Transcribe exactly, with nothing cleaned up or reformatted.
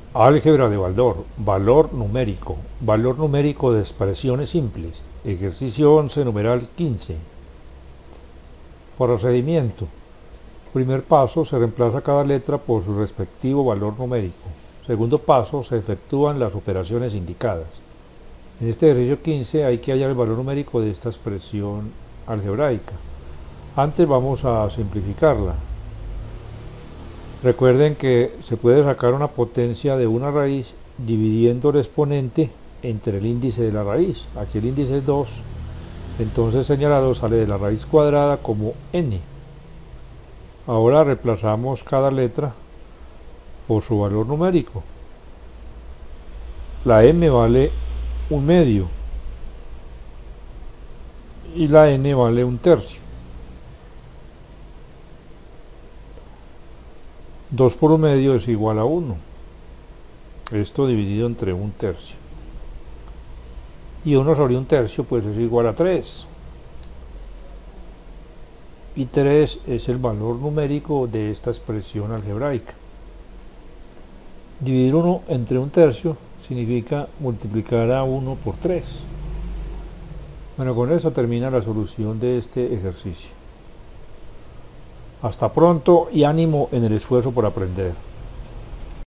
Álgebra de valor, valor numérico, valor numérico de expresiones simples, ejercicio once, numeral quince. Procedimiento. Primer paso, se reemplaza cada letra por su respectivo valor numérico. Segundo paso, se efectúan las operaciones indicadas. En este ejercicio quince hay que hallar el valor numérico de esta expresión algebraica. Antes vamos a simplificarla. Recuerden que se puede sacar una potencia de una raíz dividiendo el exponente entre el índice de la raíz. Aquí el índice es dos, entonces señalado sale de la raíz cuadrada como n. Ahora reemplazamos cada letra por su valor numérico. La m vale un medio y la n vale un tercio. dos por un medio es igual a uno. Esto dividido entre un tercio. Y uno sobre un tercio pues es igual a tres. Y tres es el valor numérico de esta expresión algebraica. Dividir uno entre un tercio significa multiplicar a uno por tres. Bueno, con eso termina la solución de este ejercicio. Hasta pronto y ánimo en el esfuerzo por aprender.